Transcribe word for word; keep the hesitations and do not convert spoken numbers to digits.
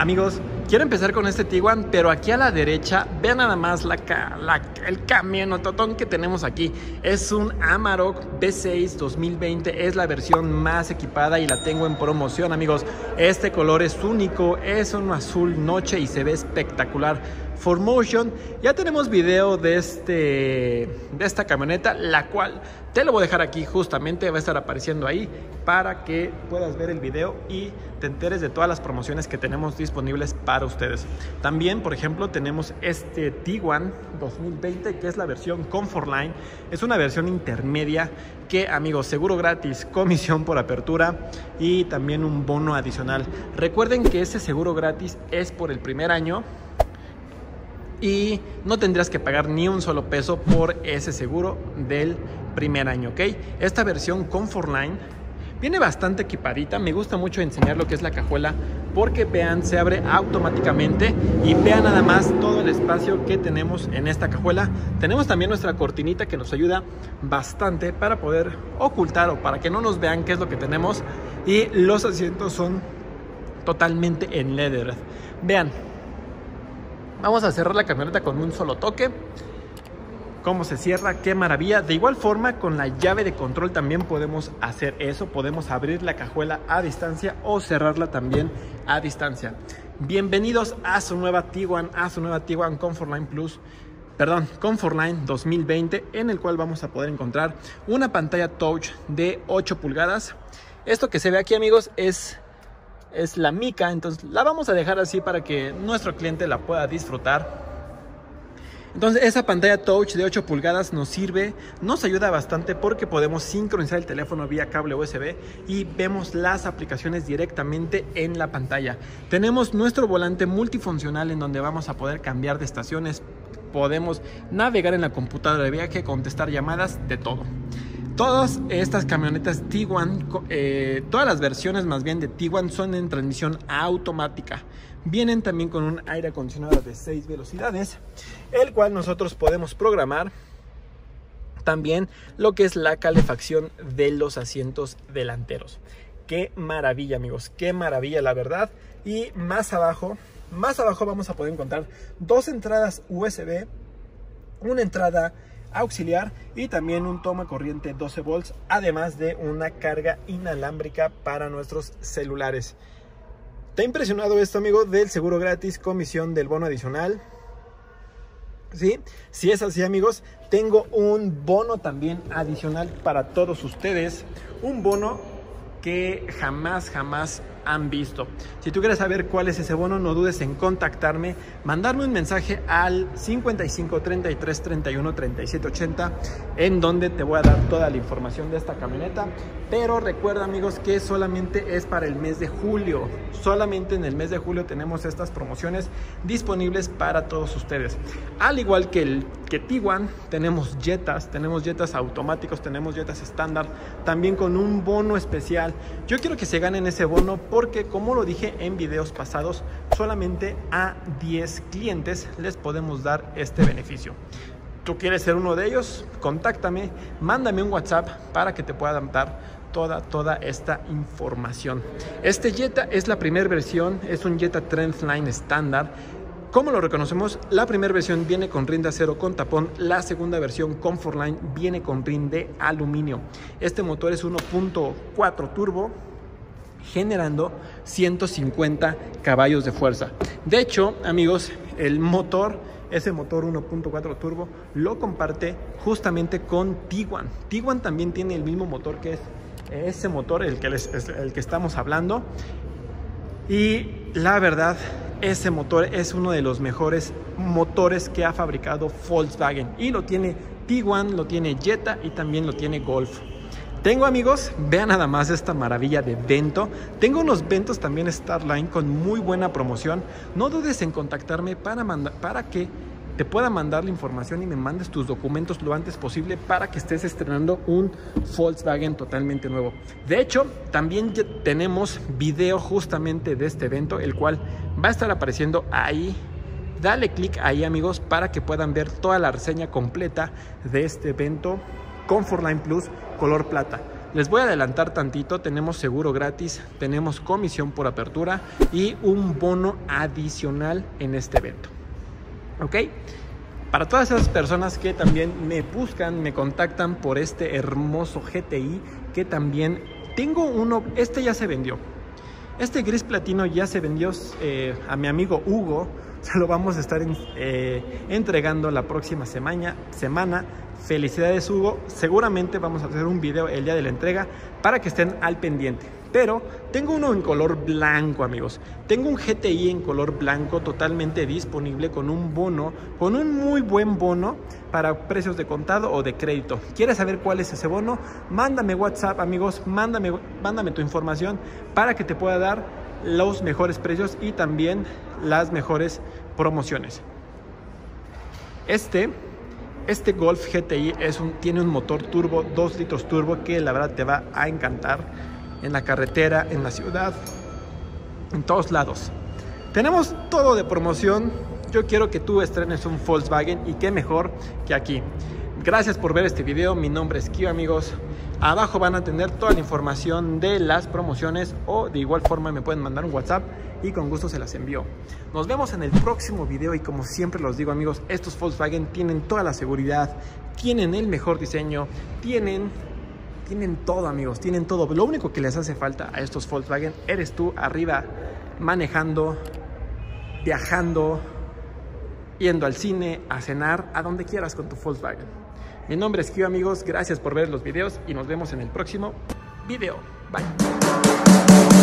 Amigos, quiero empezar con este Tiguan, pero aquí a la derecha, vean nada más la, la, el camionototón que tenemos aquí. Es un Amarok V seis dos mil veinte, es la versión más equipada y la tengo en promoción, amigos. Este color es único, es un azul noche y se ve espectacular. cuatro motion, ya tenemos video de, este, de esta camioneta, la cual te lo voy a dejar aquí, justamente va a estar apareciendo ahí para que puedas ver el video y te enteres de todas las promociones que tenemos disponibles para ustedes. También, por ejemplo, tenemos este Tiguan dos mil veinte, que es la versión Comfortline. Es una versión intermedia que, amigos, seguro gratis, comisión por apertura y también un bono adicional. Recuerden que ese seguro gratis es por el primer año y no tendrías que pagar ni un solo peso por ese seguro del primer año, ¿ok? Esta versión Comfortline viene bastante equipadita. Me gusta mucho enseñar lo que es la cajuela porque vean, se abre automáticamente y vean nada más todo el espacio que tenemos en esta cajuela. Tenemos también nuestra cortinita que nos ayuda bastante para poder ocultar o para que no nos vean qué es lo que tenemos, y los asientos son totalmente en leather. Vean, vamos a cerrar la camioneta con un solo toque. Cómo se cierra, qué maravilla. De igual forma, con la llave de control también podemos hacer eso. Podemos abrir la cajuela a distancia o cerrarla también a distancia. Bienvenidos a su nueva Tiguan, a su nueva Tiguan Comfortline Plus, perdón, Comfortline dos mil veinte, en el cual vamos a poder encontrar una pantalla touch de ocho pulgadas. Esto que se ve aquí, amigos, es... es la mica, entonces la vamos a dejar así para que nuestro cliente la pueda disfrutar. Entonces esa pantalla touch de ocho pulgadas nos sirve, nos ayuda bastante porque podemos sincronizar el teléfono vía cable U S B y vemos las aplicaciones directamente en la pantalla. Tenemos nuestro volante multifuncional en donde vamos a poder cambiar de estaciones, podemos navegar en la computadora de viaje, contestar llamadas, de todo. Todas estas camionetas Tiguan, eh, todas las versiones más bien de Tiguan son en transmisión automática. Vienen también con un aire acondicionado de seis velocidades, el cual nosotros podemos programar también lo que es la calefacción de los asientos delanteros. Qué maravilla, amigos, qué maravilla, la verdad. Y más abajo, más abajo vamos a poder encontrar dos entradas U S B, una entrada auxiliar y también un toma corriente doce volts, además de una carga inalámbrica para nuestros celulares. ¿Te ha impresionado esto, amigo? Del seguro gratis, comisión del bono adicional. ¿Sí? Si es así, amigos, tengo un bono también adicional para todos ustedes. Un bono que jamás, jamás han visto. Si tú quieres saber cuál es ese bono, no dudes en contactarme, mandarme un mensaje al cincuenta y cinco, treinta y tres, treinta y uno, treinta y siete, ochenta, en donde te voy a dar toda la información de esta camioneta. Pero recuerda, amigos, que solamente es para el mes de julio. Solamente en el mes de julio tenemos estas promociones disponibles para todos ustedes. Al igual que el que Tiguan, tenemos Jetas, tenemos Jetas automáticos, tenemos Jetas estándar, también con un bono especial. Yo quiero que se ganen ese bono porque, como lo dije en videos pasados, solamente a diez clientes les podemos dar este beneficio. ¿Tú quieres ser uno de ellos? Contáctame, mándame un WhatsApp para que te pueda dar toda, toda esta información. Este Jetta es la primera versión, es un Jetta Trendline estándar. ¿Cómo lo reconocemos? La primera versión viene con rin de acero con tapón, la segunda versión Comfortline viene con rin de aluminio. Este motor es uno punto cuatro turbo, generando ciento cincuenta caballos de fuerza. De hecho, amigos, el motor, ese motor uno punto cuatro turbo, lo comparte justamente con Tiguan. Tiguan también tiene el mismo motor que es ese motor, el que, les, el que estamos hablando. Y la verdad, ese motor es uno de los mejores motores que ha fabricado Volkswagen. Y lo tiene Tiguan, lo tiene Jetta y también lo tiene Golf. Tengo, amigos, vean nada más esta maravilla de Vento. Tengo unos Ventos también Starline con muy buena promoción. No dudes en contactarme para, manda para que te pueda mandar la información y me mandes tus documentos lo antes posible para que estés estrenando un Volkswagen totalmente nuevo. De hecho, también ya tenemos video justamente de este evento, el cual va a estar apareciendo ahí. Dale clic ahí, amigos, para que puedan ver toda la reseña completa de este evento Comfortline Plus color plata. Les voy a adelantar tantito, tenemos seguro gratis, tenemos comisión por apertura y un bono adicional en este evento. ¿Ok? Para todas esas personas que también me buscan, me contactan por este hermoso G T I, que también tengo uno, este ya se vendió. Este gris platino ya se vendió eh, a mi amigo Hugo. Se lo vamos a estar en, eh, entregando la próxima semana, semana. Felicidades, Hugo. Seguramente vamos a hacer un video el día de la entrega para que estén al pendiente. Pero tengo uno en color blanco, amigos. Tengo un G T I en color blanco totalmente disponible con un bono, con un muy buen bono para precios de contado o de crédito. ¿Quieres saber cuál es ese bono? Mándame WhatsApp, amigos. Mándame, mándame tu información para que te pueda dar los mejores precios y también las mejores promociones. Este, este Golf G T I es un, tiene un motor turbo, dos litros turbo, que la verdad te va a encantar en la carretera, en la ciudad, en todos lados. Tenemos todo de promoción. Yo quiero que tú estrenes un Volkswagen y qué mejor que aquí. Gracias por ver este video. Mi nombre es Kio, amigos. Abajo van a tener toda la información de las promociones o de igual forma me pueden mandar un WhatsApp y con gusto se las envío. Nos vemos en el próximo video y como siempre los digo, amigos, estos Volkswagen tienen toda la seguridad, tienen el mejor diseño, tienen, tienen todo, amigos, tienen todo. Lo único que les hace falta a estos Volkswagen eres tú arriba manejando, viajando, yendo al cine, a cenar, a donde quieras con tu Volkswagen. Mi nombre es Kio, amigos, gracias por ver los videos y nos vemos en el próximo video. Bye.